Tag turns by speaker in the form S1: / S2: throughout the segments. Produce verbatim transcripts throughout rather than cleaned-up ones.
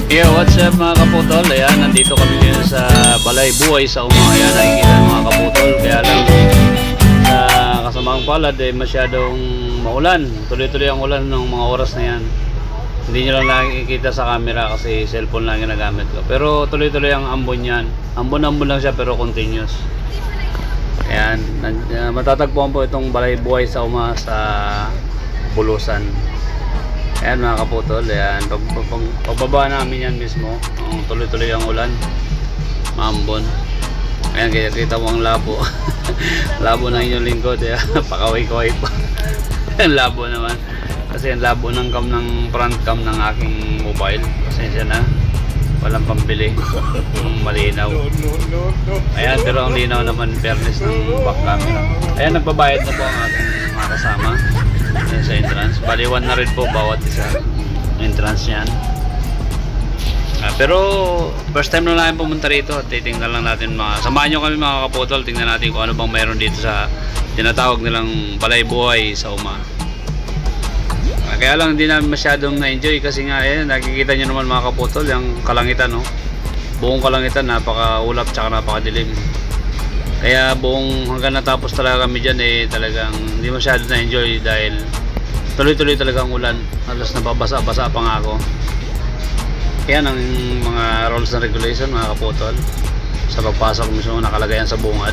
S1: Yeah, what's up mga kaputol? Ayan, nandito kami ngayon sa Balay Buhay sa Uma. Ayan, nakikita mga kaputol. Kaya lang sa kasamaang palad eh, masyadong maulan. Tuloy-tuloy ang ulan ng mga oras na yan. Hindi nyo lang nakikita sa camera kasi cellphone lang ginagamit ko. Pero tuloy-tuloy ang ambon yan. Ambon-ambon lang siya pero continuous. Ayan, uh, matatagpuan po itong Balay Buhay sa Uma sa Bulusan. Ayan mga kaputol, ayan, pag, pag, pagbaba namin yan mismo, um, tuloy-tuloy ang ulan, maambon. Ayan, kaya kita mo ang labo. Labo ng inyong lingkod, ayan, pakaway-kaway pa. Labo naman, kasi ang labo ng cam ng front cam ng aking mobile. Pasensya na, walang pambili, malinaw. Ayan, pero ang linaw naman, fairness ng back camera. Ayan, nagbabayad na po ang ating mga kasama. Ayan sa entrance, baliwan na rin po bawat isa entrance yan. Uh, pero first time na namin pumunta rito at titingnan lang natin mga, samahan nyo kami mga kaputol, tingnan natin kung ano bang mayroon dito sa tinatawag nilang Balay Buhay sa Uma. Uh, kaya lang hindi namin masyadong na-enjoy kasi nga eh, nakikita nyo naman mga kaputol yung kalangitan, no? Buong kalangitan, napaka-ulap tsaka napakadilim. Kaya buong hanggang natapos talaga kami dyan eh talagang hindi masyado na-enjoy dahil tuloy-tuloy talaga ang ulan. Halos nababasa-basa pa nga ako. Kaya ng mga rules and regulation mga kaputol, sa pagpasok mismo nakalagay yan sa bungad.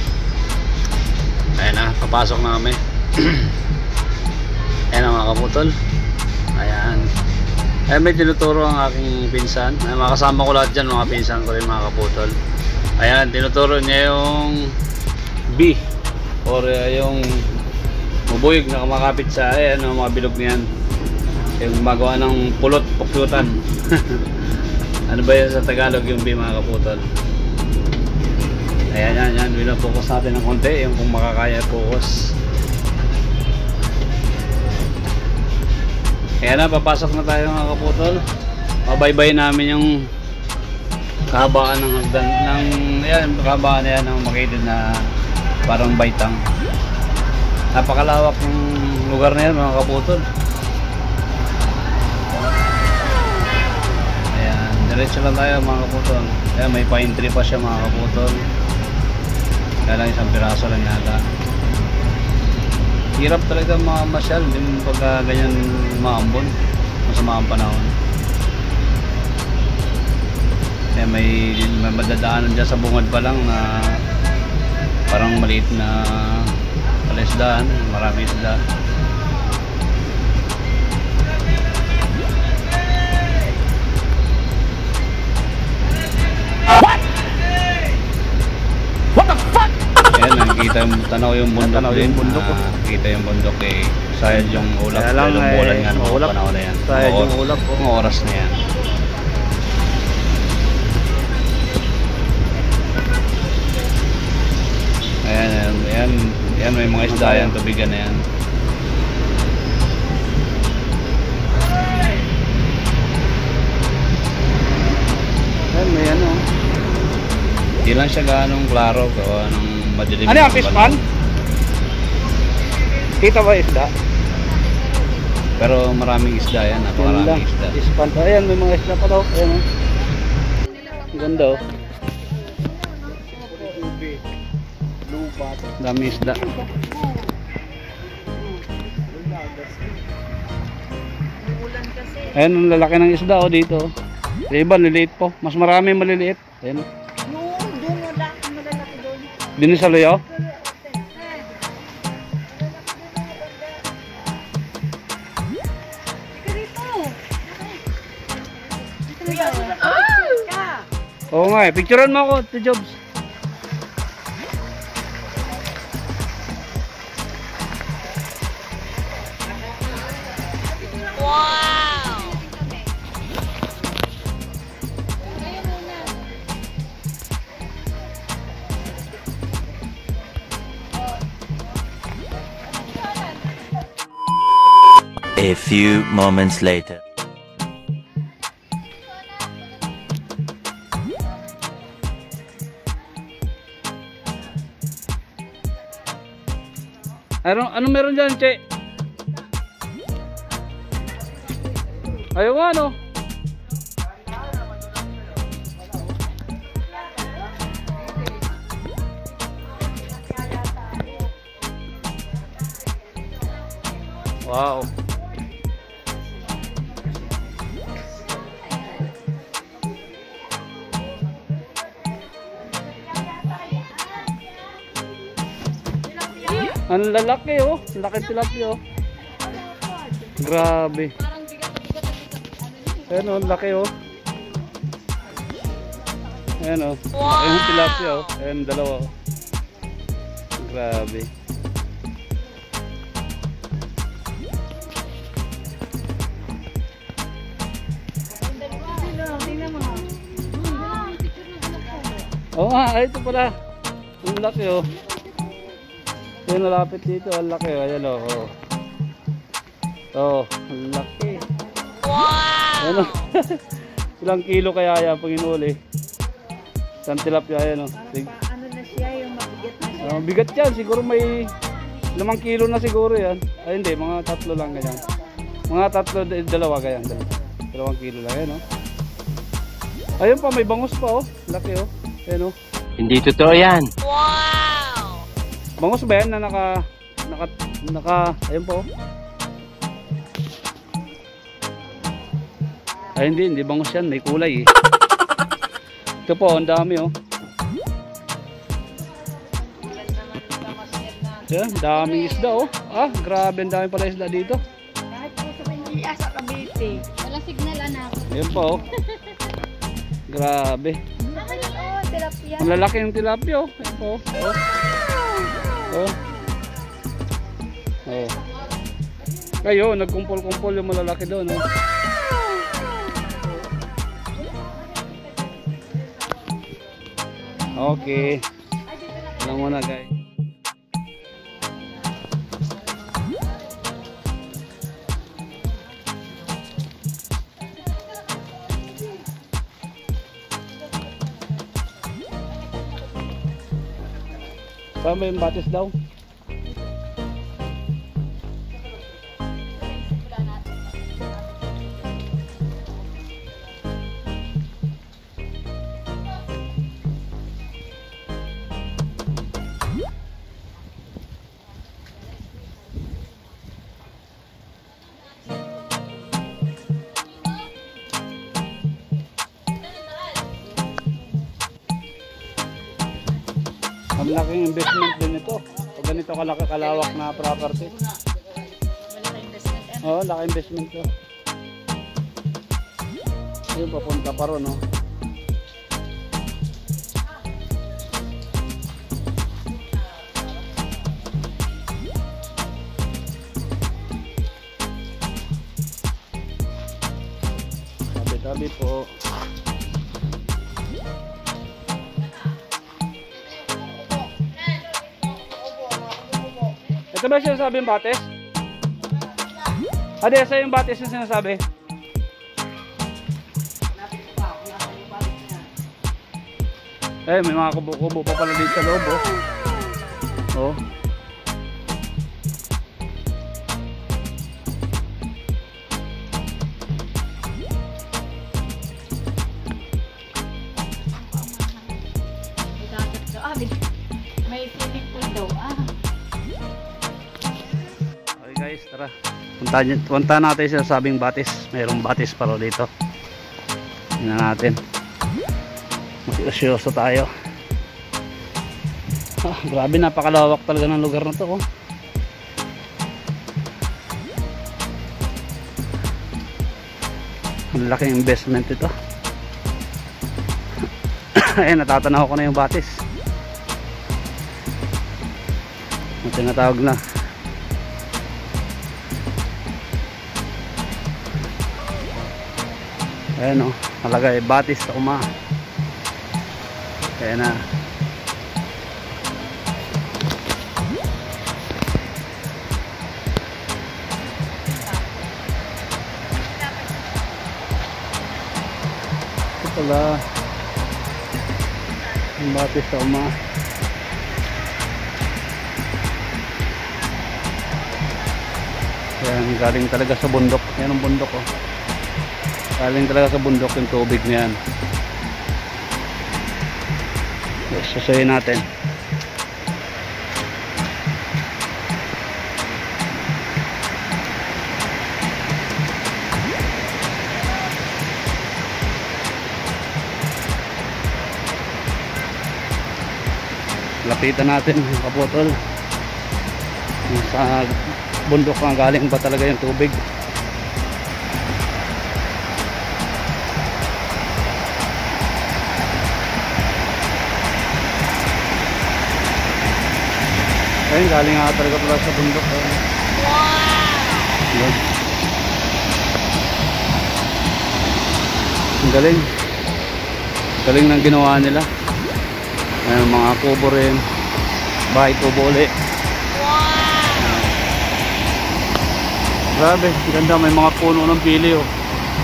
S1: Ayan na, papasok na kami. Ayan na mga kaputol. Ayan. Ayan, may tinuturo ang aking pinsan. Ayan, makasama ko lahat dyan mga pinsan ko rin mga kaputol. Ayan, tinuturo niya yung B or uh, yung mabuyog na kumakapit sa ayan, ang mga bilog niyan. Yung magawa ng pulot, pukyutan. Ano ba yan sa Tagalog yung B mga kaputol? Ayan, yan, yan. Winapokus natin ng konti, yung kung makakaya focus. Ayan na, papasok na tayo mga kaputol. Mabaybay namin yung kahabaan ng hagdan ng ayan, kahabaan na yan ng makitid na parang baitang. Napakalawak ng lugar na yan mga kaputol. Ayan, diretso lang tayo mga kaputol. Ayan, may pine tree pa siya mga kaputol. Kaya lang isang piraso lang yata. Hirap talaga mga masyal din pagka ganyan maambon, masama ang panahon. Eh, may, may madadaanan dyan sa bungad pa lang na parang maliit na palisdaan, marami isda. What? What the fuck? Ayan, nakikita yung tanaw yung bundok. Tanaw yung bundok. Ah, nakikita yung bundok eh. Sayad yung ulap. Kaya lang eh, umulan nga ng mga panahon na yan. Sayad yung ulap. Mga oras na yan. Ayan, ayan, ayan, may mga isda yan, tubigan na yan. Ayan, may ano. Hindi lang siya ganong klaro, gawa ng madilim. Ano yung fishpan? Kita ba isda? Pero maraming isda yan, napakaraming isda. Fishpan pa, ayan, may mga isda pa daw. Ayan, ang ganda oh. Dami isda. Ayan ang lalaki ng isda oh dito. Iba liliit po. Mas marami maliliit. Ayan oh. Doon wala ang malalaki doon. Dini sa luyo? Oo nga eh. Picturean mo ako, T Jobs.
S2: A few moments later.
S1: Ano, ano meron dyan, Che? Ayaw nga, no? Wow. Ang lalaki oh. Ang laki tilapia oh. Grabe. Ayan oh, ang laki oh. Ayan oh. Wow. Ayan yung tilapia oh. Ayan dalawa oh. Grabe. Oo nga, ay ito pala. Ang laki oh. Yung nalapit dito, ang laki oh. Ayan oh. Oh, oh ang laki. Wow! Ano? Ilang kilo kaya yan pag inuli? Isang tilapia yan oh. Sig
S3: Ano na siya, yung mabigat na siya.
S1: uh, bigat yan, siguro may limang kilo na siguro yan. Ay hindi, mga tatlo lang ganyan. Mga tatlo, dalawa ganyan. Dalawang kilo lang yan oh. Ayun pa, may bangus pa oh. Laki oh. Ayan oh.
S2: Hindi totoo yan.
S1: Wow! Bangus ba yan na naka, naka, naka, ayun po. Ay hindi, hindi bangus yan, may kulay eh. Ito po, ang dami oh. Yan, daming isda oh. Ah, grabe, ang dami pala isda dito.
S3: Kahit po sa Manila, sa Cavite. Wala signal anak.
S1: Ayun po oh. Grabe.
S3: Oh, tilapia.
S1: Ang lalaki yung tilapia oh. Ayun po oh. Oh. Oh. Kayo, nagkumpol-kumpol yung malalaki doon oh. Okay. Alam mo na guys. Saan ba yung batis daw? Ang laking investment din ito. Pag ganito kalaki kalawak na property. Oo, laki investment to. Ayun, papunta pa ron, no? Tabi-tabi po. Ito ba sinasabi yung batis? Ade, sa yung batis yung sinasabi? Eh, may mga kubo-kubo pa pala dito sa loob, oh. Oh.
S3: May swimming pool daw. Ah.
S1: Okay guys, tara. Punta, punta natin sa sabing batis. Mayroong batis pa rin dito. Tingnan natin. Makiusyoso tayo. Ah, grabe, napakalawak talaga ng lugar na to, oh. Ang laking investment ito. Ay, natatanaw ko na yung batis. Ang tinatawag na. Ayan o, malagay batis sa uma. Ayan na. Ito pala yung batis sa uma. Ayan, galing talaga sa bundok. Ayan ang bundok oh. Galing talaga sa bundok yung tubig na yan. Susuyin natin. lapitan natin kaputol. Sa bundok nga galing ba talaga yung tubig. Ayun, galing nga talaga pala sa bundok. Wow! Ang galing. Galing ng ginawa nila. Ayun, mga kubo rin. Bahay kubo ulit. Wow! Grabe, ganda. May mga puno ng pili oh.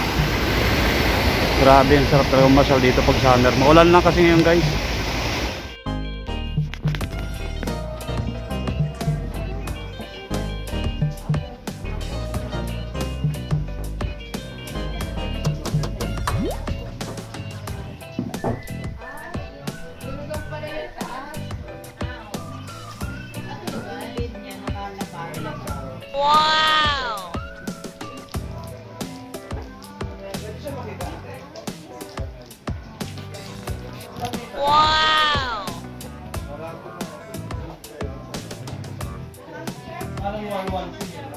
S1: Grabe, ang sarap talaga masal dito pag summer. Maulan lang kasi ngayon guys.
S3: Wow! Wow!